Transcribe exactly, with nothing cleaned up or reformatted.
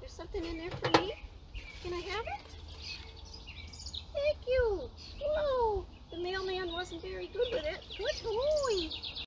There's something in there for me. Can I have it?